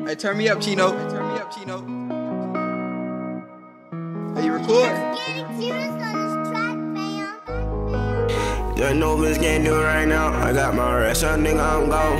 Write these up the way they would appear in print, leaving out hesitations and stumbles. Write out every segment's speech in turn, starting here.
Hey, turn me up, Chino. Turn me up, Chino. Hey, you record? Just know bitch can't do it right now. I got my rest, young nigga, I'm gone.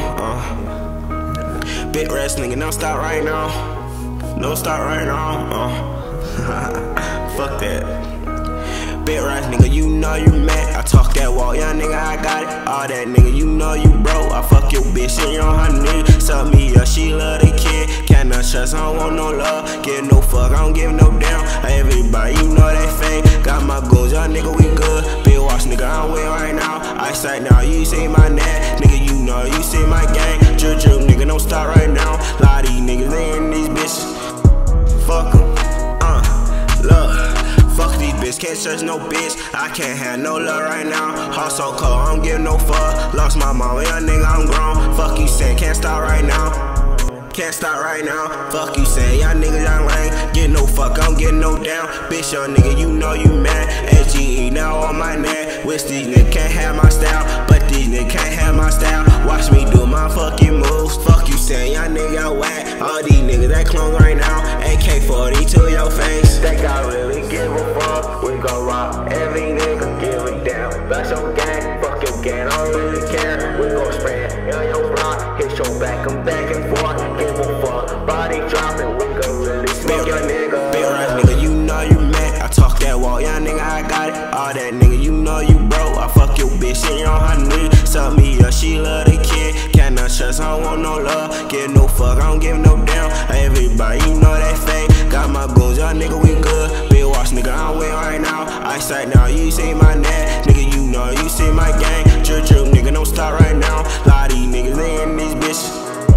Big rest, nigga, don't stop right now. Don't stop right now. Fuck that. Big rest, nigga, you know you mad. I talk that walk, young nigga, I got it. All that nigga, you know you broke. I fuck your bitch, she on her knees. Suck me up, she love the kid. Cannot trust, I don't want no love. Give no fuck, I don't give no damn. Everybody, you know that fake. Got my goals, young nigga, we good. Big watch, nigga, I'm with right now. I sight now, you see my neck. Nigga, you know, you see my gang. Drip, drip, nigga, don't stop right now. Lot of these niggas, they in these bitches. Fuck em, look. Fuck these bitches, can't search no bitch. I can't have no love right now. Heart so cold, I don't give no fuck. Lost my mama, young nigga, I'm grown. Fuck you saying, can't stop right now. Can't stop right now. Fuck you saying, y'all niggas young lame. Get no fuck, I don't get no down. Bitch, young nigga, you know you mad. SGE now on my neck. Wish these niggas can't have my style, but these niggas can't have my style. Watch me do my fucking moves. Fuck you saying, y'all nigga whack. All these niggas that clone right now. AK-40 to your face. Think I really give a fuck. We gon' rock every nigga, give a damn. That's your gang, fuck your gang, I don't really care. We gon' spread on your block, hit your back, I'm back and forth. Give a fuck, body dropping, we gon' really smoke your nigga. Big rap nigga, you know you mad. I talk that walk, young nigga, I got it. All that nigga, you know you broke. I fuck your bitch, she on her knees. Suck me up, she love the kid. Cannot trust, I don't want no love. Give no fuck, I don't give no damn. Everybody, you know that fake. Got my goals, young nigga, we good. Big watch, nigga, I'm with right now. I sight now, you see my neck. Nigga, you know, you see my gang. Drip, drip, nigga, don't stop right now. Lot of these niggas, they in these bitches.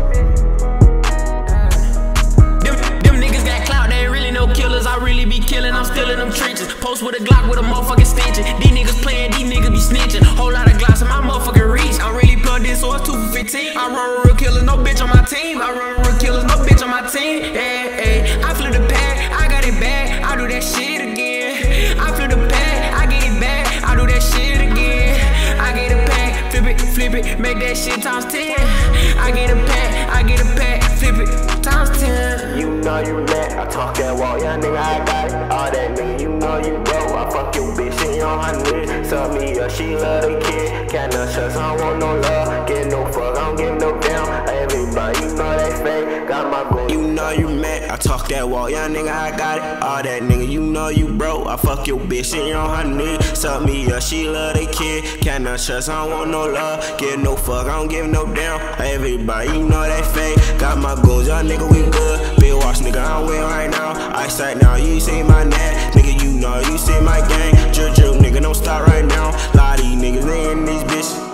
Them niggas got clout, they ain't really no killers. I really be killing, I'm still in them trenches. Post with a Glock with a motherfucking stench. These niggas playing, these niggas be snitching. Whole lot of glass in my motherfucking reach. I'm really plugged in, so it's 2 for 15. I run with real killers, no bitch on my team. I run with real killers, no bitch on my team. I flip the pad, I got it back. I do that shit again. I flip the pad, I get it back. I do that shit again. I get a pack, flip it, make that shit times 10. I get a pack, flip it, times 10. You know you mad, I talk that walk, young nigga, I got it. All that nigga, you know you broke. I fuck your bitch, she on her knees. Suck me up, she love the kid. Cannot trust, I don't want no love. Get no fuck, I don't give no damn. Everybody, you know that fake. Got my goals. You know you mad, I talk that walk, young nigga, I got it. All that nigga, you know you broke. I fuck your bitch, she on her knees. Suck me up, she love the kid. Cannot trust, I don't want no love. Get no fuck, I don't give no damn. Everybody, you know that fake. Got my goals, young nigga, we good. Big watch, nigga, I'm with right now. I sight now, you see my neck. Nigga, you know, you see my gang. Drip, drip, nigga, don't stop right now. Lot of these niggas, they in these bitches.